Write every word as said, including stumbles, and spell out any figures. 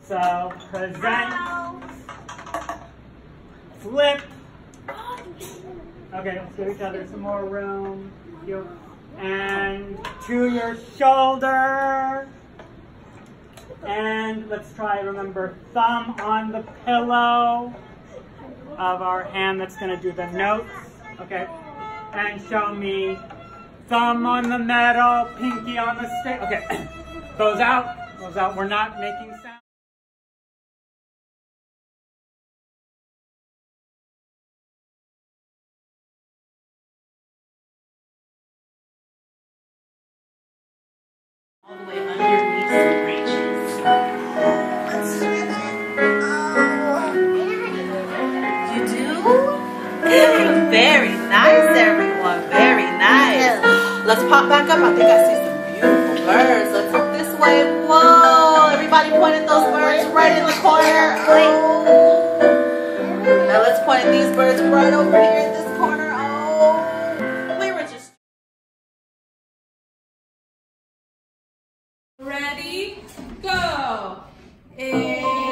So present, flip. Okay, let's give each other some more room. And to your shoulder. And let's try, remember, thumb on the pillow of our hand that's going to do the notes. Okay. And show me thumb on the metal, pinky on the stick. Okay. Goes out. Goes out. We're not making sound. All the way underneath the branches. You do? Very nice, everyone. Very nice. Let's pop back up. I think I see some beautiful birds. Let's look this way. Whoa! Everybody pointed those birds right in the corner. Oh. Now let's point at these birds right over here in this corner. Oh. We were just... Ready? Go! And